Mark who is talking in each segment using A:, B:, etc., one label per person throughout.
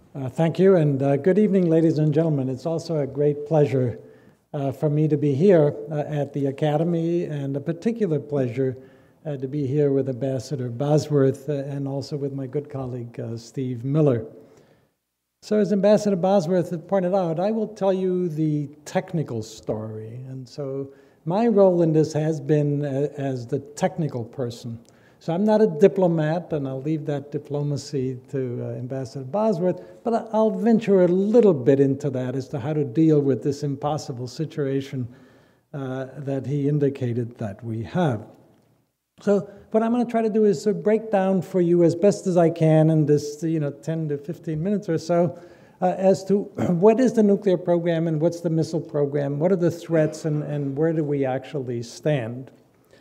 A: Thank you, and good evening, ladies and gentlemen. It's also a great pleasure for me to be here at the Academy, and a particular pleasure to be here with Ambassador Bosworth and also with my good colleague, Steve Miller. So as Ambassador Bosworth had pointed out, I will tell you the technical story. And so my role in this has been as the technical person. So I'm not a diplomat, and I'll leave that diplomacy to Ambassador Bosworth, but I'll venture a little bit into that as to how to deal with this impossible situation that he indicated that we have. So what I'm going to try to do is to break down for you as best as I can in this 10 to 15 minutes or so as to what is the nuclear program and what's the missile program, what are the threats, and where do we actually stand.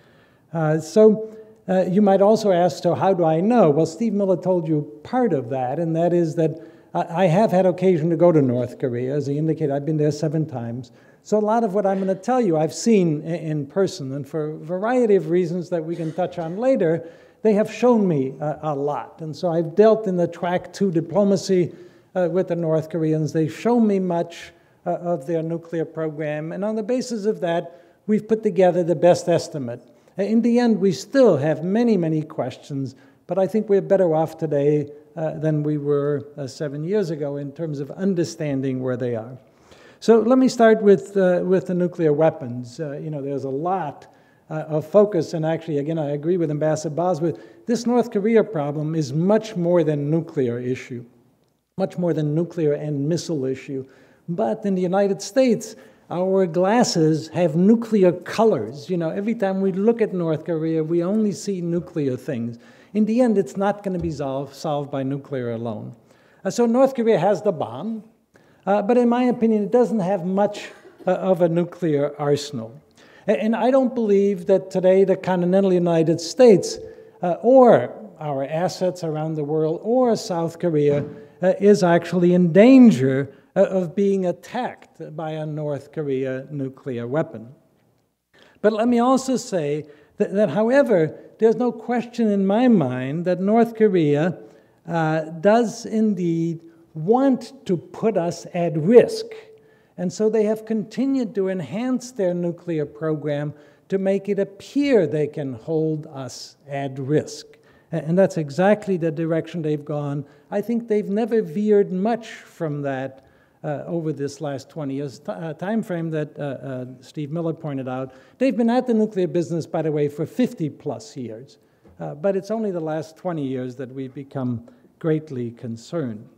A: You might also ask, so how do I know? Well, Steve Miller told you part of that, and that is that I have had occasion to go to North Korea. As he indicated, I've been there 7 times. So a lot of what I'm going to tell you I've seen in person, and for a variety of reasons that we can touch on later, they have shown me a lot. And so I've dealt in the track 2 diplomacy with the North Koreans. They've shown me much of their nuclear program, and on the basis of that, we've put together the best estimate. In the end, we still have many, many questions, but I think we're better off today than we were 7 years ago in terms of understanding where they are. So let me start with the nuclear weapons. There's a lot of focus, and actually, again, I agree with Ambassador Bosworth. This North Korea problem is much more than nuclear issue, much more than nuclear and missile issue. But in the United States, our glasses have nuclear colors. Every time we look at North Korea, we only see nuclear things. In the end, it's not going to be solved by nuclear alone. So North Korea has the bomb, but in my opinion, it doesn't have much of a nuclear arsenal. And I don't believe that today the continental United States or our assets around the world or South Korea is actually in danger of being attacked by a North Korea nuclear weapon. But let me also say that however, there's no question in my mind that North Korea does indeed want to put us at risk. And so they have continued to enhance their nuclear program to make it appear they can hold us at risk. And that's exactly the direction they've gone. I think they've never veered much from that over this last 20 years time frame that Steve Miller pointed out. They've been at the nuclear business, by the way, for 50-plus years. But it's only the last 20 years that we've become greatly concerned.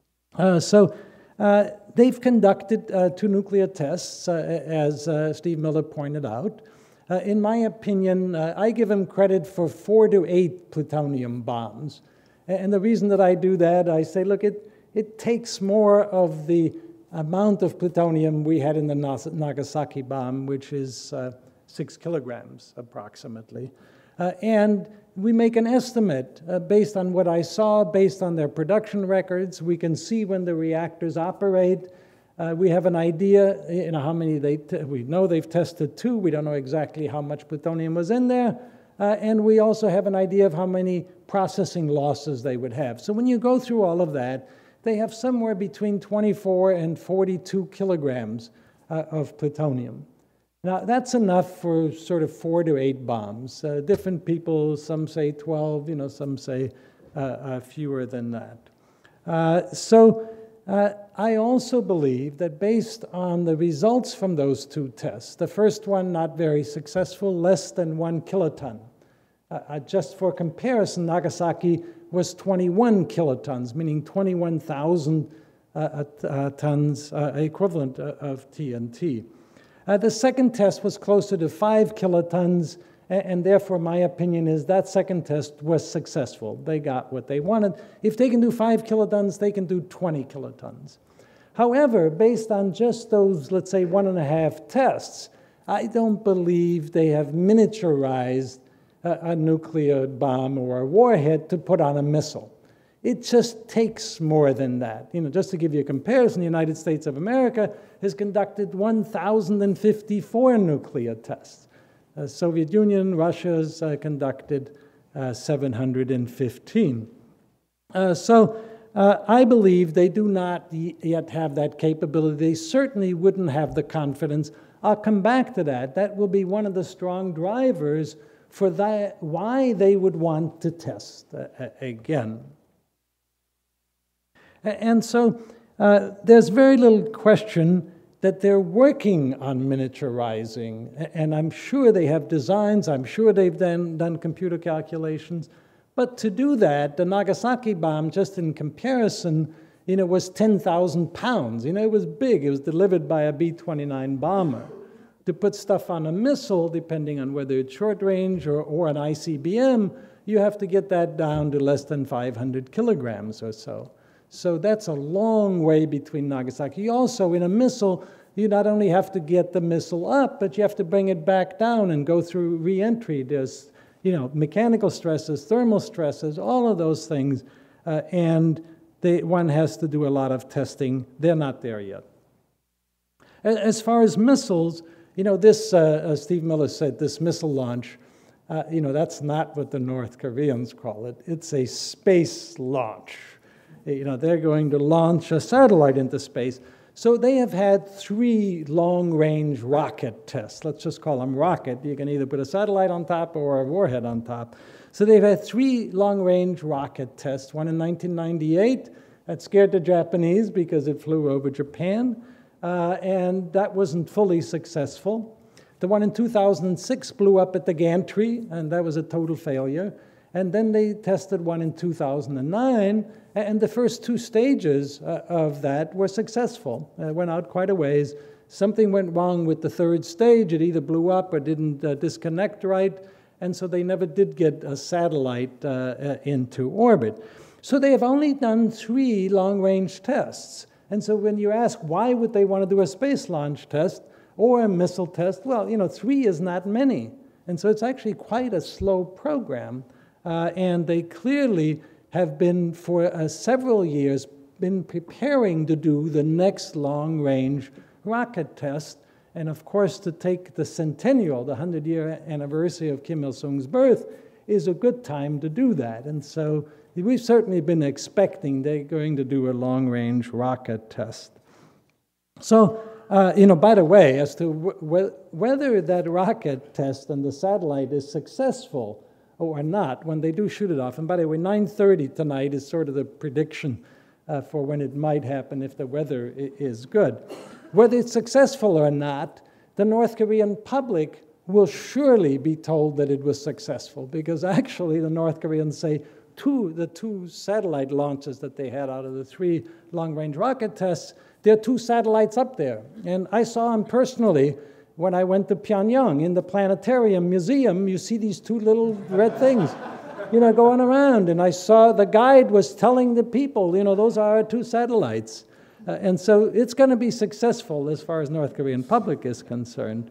A: They've conducted 2 nuclear tests, as Steve Miller pointed out. In my opinion, I give them credit for 4 to 8 plutonium bombs. And the reason that I do that, I say, look, it takes more of the amount of plutonium we had in the Nagasaki bomb, which is 6 kilograms approximately. And we make an estimate based on what I saw, based on their production records. We can see when the reactors operate. We have an idea, how many we know they've tested 2. We don't know exactly how much plutonium was in there. And we also have an idea of how many processing losses they would have. So when you go through all of that, they have somewhere between 24 and 42 kilograms of plutonium. Now, that's enough for sort of 4 to 8 bombs. Different people, some say 12, some say fewer than that. I also believe that based on the results from those 2 tests, the first one not very successful, less than 1 kiloton. Just for comparison, Nagasaki was 21 kilotons, meaning 21,000 tons equivalent of TNT. The second test was closer to 5 kilotons, and therefore my opinion is that second test was successful. They got what they wanted. If they can do 5 kilotons, they can do 20 kilotons. However, based on just those, let's say, 1.5 tests, I don't believe they have miniaturized a nuclear bomb or a warhead to put on a missile. It just takes more than that. Just to give you a comparison, the United States of America has conducted 1,054 nuclear tests. Soviet Union, Russia's conducted 715. I believe they do not yet have that capability. They certainly wouldn't have the confidence. I'll come back to that. That will be one of the strong drivers for that, why they would want to test again. And so there's very little question that they're working on miniaturizing, and I'm sure they have designs, I'm sure they've done computer calculations, but to do that, the Nagasaki bomb, just in comparison, was 10,000 pounds. It was big. It was delivered by a B-29 bomber. To put stuff on a missile, depending on whether it's short range or an ICBM, you have to get that down to less than 500 kilograms or so. So that's a long way between Nagasaki. You also, in a missile, you not only have to get the missile up, but you have to bring it back down and go through re-entry. There's mechanical stresses, thermal stresses, all of those things, and one has to do a lot of testing. They're not there yet. As far as missiles, this, Steve Miller said, this missile launch, that's not what the North Koreans call it. It's a space launch. They're going to launch a satellite into space. So they have had 3 long-range rocket tests. Let's just call them rocket. You can either put a satellite on top or a warhead on top. So they've had 3 long-range rocket tests, one in 1998. That scared the Japanese because it flew over Japan, and that wasn't fully successful. The one in 2006 blew up at the gantry, and that was a total failure. And then they tested one in 2009, and the first 2 stages of that were successful. Went out quite a ways. Something went wrong with the 3rd stage. It either blew up or didn't disconnect right, and so they never did get a satellite into orbit. So they have only done 3 long-range tests. And so when you ask why would they want to do a space launch test or a missile test, well, 3 is not many. And so it's actually quite a slow program. And they clearly have been, for several years, been preparing to do the next long-range rocket test. And of course, to take the centennial, the 100-year anniversary of Kim Il-sung's birth, is a good time to do that. And so we've certainly been expecting they're going to do a long-range rocket test. So, by the way, as to whether that rocket test and the satellite is successful or not, when they do shoot it off, and by the way, 9:30 tonight is sort of the prediction for when it might happen if the weather is good. Whether it's successful or not, the North Korean public will surely be told that it was successful, because actually the North Koreans say the 2 satellite launches that they had out of the 3 long-range rocket tests, there are 2 satellites up there. And I saw them personally when I went to Pyongyang. In the planetarium museum, you see these 2 little red things, going around. And I saw the guide was telling the people, those are our 2 satellites. And so it's going to be successful as far as North Korean public is concerned.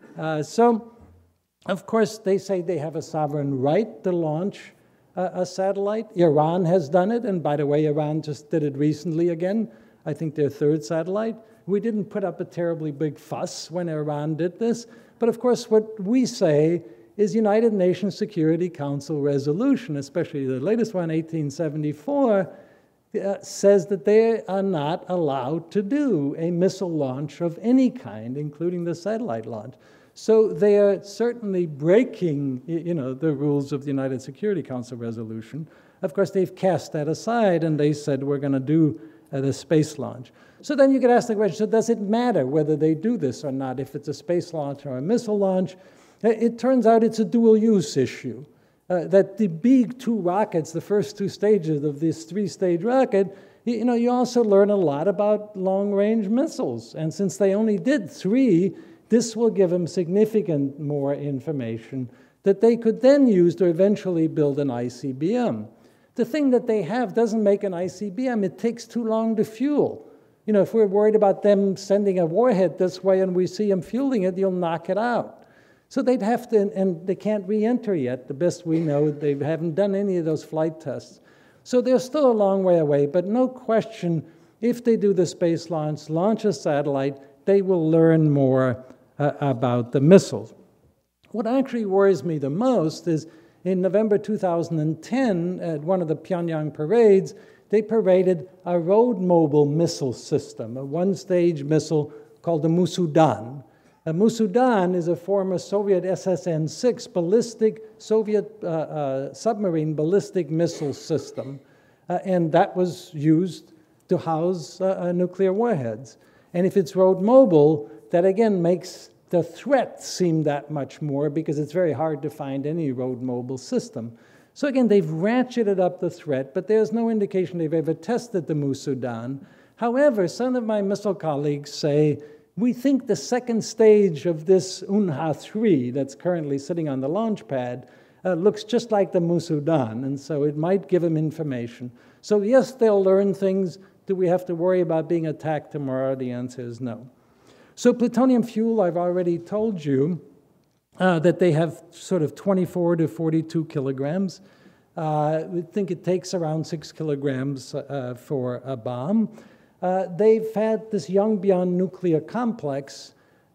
A: So, of course, they say they have a sovereign right to launch a satellite. Iran has done it, and by the way, Iran just did it recently again. I think their 3rd satellite. We didn't put up a terribly big fuss when Iran did this, but of course what we say is United Nations Security Council resolution, especially the latest one, 1874, says that they are not allowed to do a missile launch of any kind, including the satellite launch. So they are certainly breaking, the rules of the United Security Council resolution. Of course, they've cast that aside, and they said we're going to do the space launch. So then you could ask the question, so does it matter whether they do this or not, if it's a space launch or a missile launch? It turns out it's a dual-use issue, that the big 2 rockets, the first 2 stages of this 3-stage rocket, you also learn a lot about long-range missiles. And since they only did 3, this will give them significant more information that they could then use to eventually build an ICBM. The thing that they have doesn't make an ICBM. It takes too long to fuel. If we're worried about them sending a warhead this way and we see them fueling it, you'll knock it out. So they'd have to, and they can't re-enter yet. The best we know, they haven't done any of those flight tests. So they're still a long way away, but no question, if they do the space launch a satellite, they will learn more about the missiles. What actually worries me the most is in November 2010, at one of the Pyongyang parades, they paraded a road-mobile missile system, a one-stage missile called the Musudan. A Musudan is a former Soviet SSN-6 ballistic, Soviet submarine ballistic missile system, and that was used to house nuclear warheads. And if it's road mobile, that again makes the threat seem that much more because it's very hard to find any road mobile system. So again, they've ratcheted up the threat, but there's no indication they've ever tested the Musudan. However, some of my missile colleagues say, we think the second stage of this Unha-3 that's currently sitting on the launch pad looks just like the Musudan, and so it might give them information. So yes, they'll learn things. Do we have to worry about being attacked tomorrow? The answer is no. So plutonium fuel, I've already told you that they have sort of 24 to 42 kilograms. We think it takes around 6 kilograms for a bomb. They've had this Yongbyon nuclear complex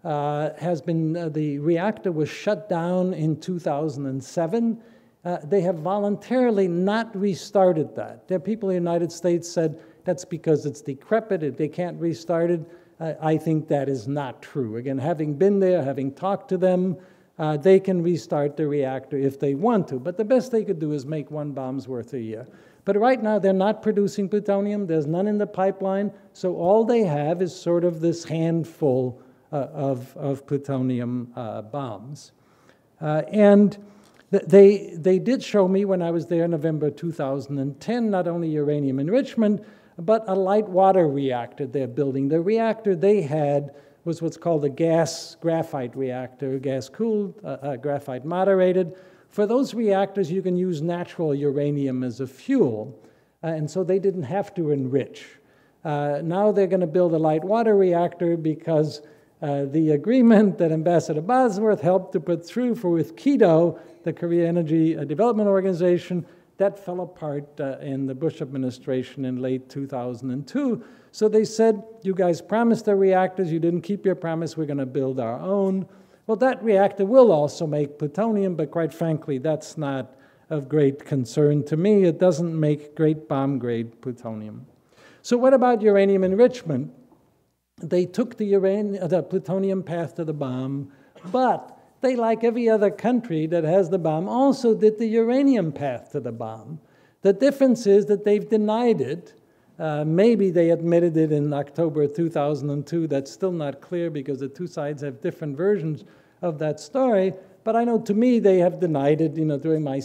A: the reactor was shut down in 2007. They have voluntarily not restarted that. There are people in the United States said that's because it's decrepit, they can't restart it. I think that is not true. Again, having been there, having talked to them, they can restart the reactor if they want to, but the best they could do is make 1 bomb's worth a year. But right now, they're not producing plutonium. There's none in the pipeline, so all they have is sort of this handful of plutonium bombs. And they did show me when I was there in November 2010, not only uranium enrichment, but a light water reactor they're building. The reactor they had was what's called a gas graphite reactor, gas-cooled, graphite moderated. For those reactors, you can use natural uranium as a fuel, and so they didn't have to enrich. Now they're going to build a light water reactor because the agreement that Ambassador Bosworth helped to put through with KEDO, the Korea Energy Development Organization, that fell apart in the Bush administration in late 2002. So they said, you guys promised the reactors, you didn't keep your promise, we're going to build our own. Well, that reactor will also make plutonium, but quite frankly, that's not of great concern to me. It doesn't make great bomb-grade plutonium. So what about uranium enrichment? They took the plutonium path to the bomb, but they, like every other country that has the bomb, also did the uranium path to the bomb. The difference is that they've denied it. Maybe they admitted it in October 2002. That's still not clear because the two sides have different versions of that story. But I know, to me, they have denied it. During my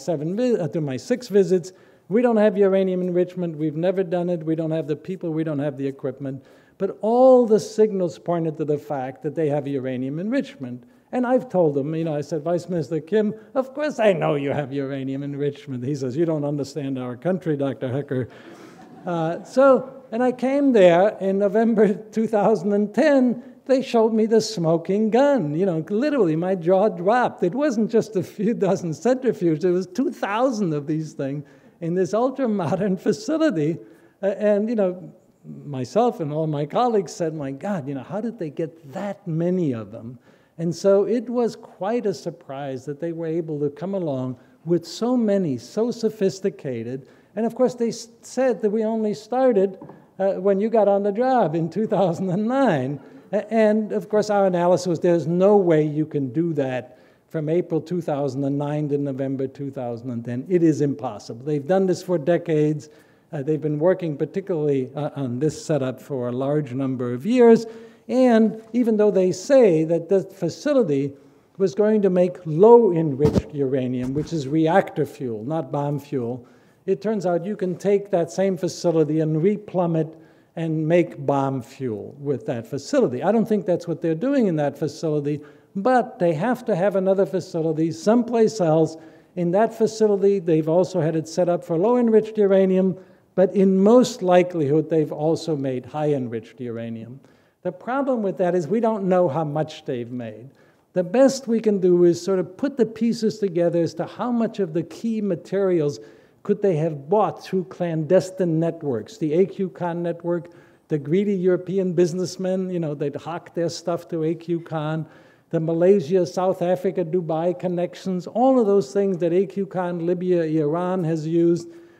A: 6 visits, we don't have uranium enrichment. We've never done it. We don't have the people. We don't have the equipment. But all the signals pointed to the fact that they have uranium enrichment. And I've told them, I said, Vice Minister Kim, of course I know you have uranium enrichment. He says, you don't understand our country, Dr. Hecker. And I came there in November 2010. They showed me the smoking gun. Literally my jaw dropped. It wasn't just a few dozen centrifuges. It was 2,000 of these things in this ultra-modern facility. Myself and all my colleagues said, my God, how did they get that many of them? And so it was quite a surprise that they were able to come along with so many, so sophisticated. And of course, they said that we only started when you got on the job in 2009. And of course, our analysis was there's no way you can do that from April 2009 to November 2010. It is impossible. They've done this for decades. They've been working particularly on this setup for a large number of years. And even though they say that this facility was going to make low-enriched uranium, which is reactor fuel, not bomb fuel, it turns out you can take that same facility and replumb it and make bomb fuel with that facility. I don't think that's what they're doing in that facility, but they have to have another facility someplace else. In that facility, they've also had it set up for low-enriched uranium, but in most likelihood, they've also made high-enriched uranium. The problem with that is we don't know how much they've made. The best we can do is sort of put the pieces together as to how much of the key materials could they have bought through clandestine networks. The AQCon network, the greedy European businessmen, they'd hawk their stuff to AQCon. The Malaysia, South Africa, Dubai connections, all of those things that AQCon, Libya, Iran has used.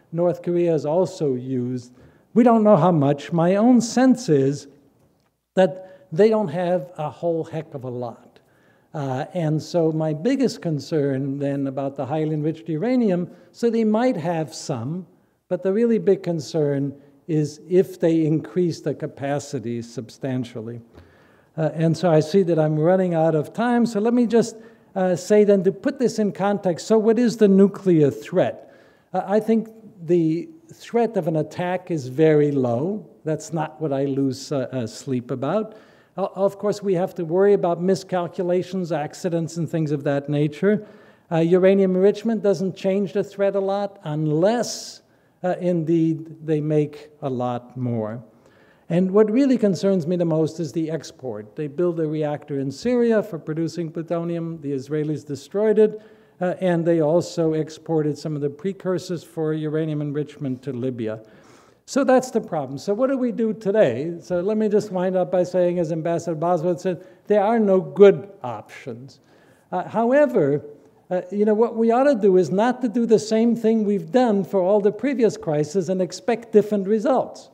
A: North Korea has also used. We don't know how much. My own sense is that they don't have a whole heck of a lot. And so my biggest concern then about the highly enriched uranium, so they might have some, but the really big concern is if they increase the capacity substantially. And so I see that I'm running out of time, so let me just say then, to put this in context, so what is the nuclear threat? I think the threat of an attack is very low. That's not what I lose sleep about. Of course, we have to worry about miscalculations, accidents, and things of that nature. Uranium enrichment doesn't change the threat a lot unless, indeed, they make a lot more. And what really concerns me the most is the export. They built a reactor in Syria for producing plutonium. The Israelis destroyed it. And they also exported some of the precursors for uranium enrichment to Libya. So that's the problem. So what do we do today? So let me just wind up by saying, as Ambassador Bosworth said, there are no good options. However, what we ought to do is not to do the same thing we've done for all the previous crises and expect different results.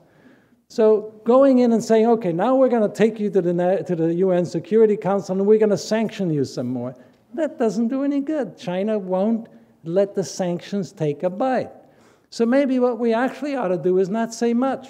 A: So going in and saying, okay, now we're going to take you to the UN Security Council and we're going to sanction you some more. That doesn't do any good. China won't let the sanctions take a bite. So maybe what we actually ought to do is not say much.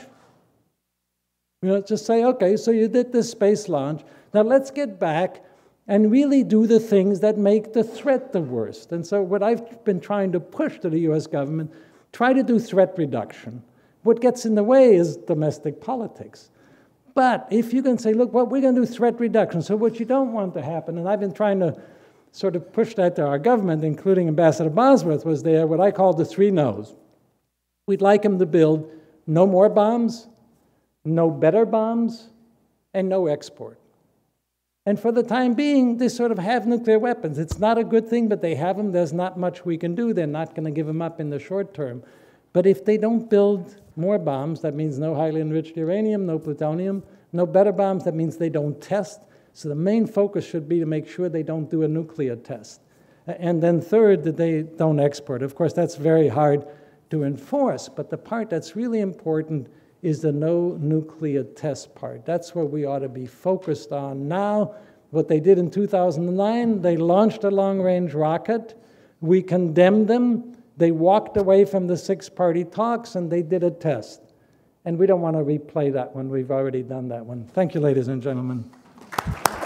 A: Just say, okay, so you did this space launch. Now let's get back and really do the things that make the threat the worst. And so what I've been trying to push to the US government, try to do threat reduction. What gets in the way is domestic politics. But if you can say, look, what we're going to do threat reduction. So what you don't want to happen, and I've been trying to sort of push that to our government, including Ambassador Bosworth was there, what I call the 3 no's. We'd like him to build no more bombs, no better bombs, and no export. And for the time being, they sort of have nuclear weapons. It's not a good thing, but they have them. There's not much we can do. They're not going to give them up in the short term. But if they don't build more bombs, that means no highly enriched uranium, no plutonium, no better bombs, that means they don't test. So the main focus should be to make sure they don't do a nuclear test. And then third, that they don't export. Of course, that's very hard to enforce, but the part that's really important is the no nuclear test part. That's where we ought to be focused on now. What they did in 2009, they launched a long-range rocket. We condemned them. They walked away from the 6-party talks, and they did a test. And we don't want to replay that one. We've already done that one. Thank you, ladies and gentlemen.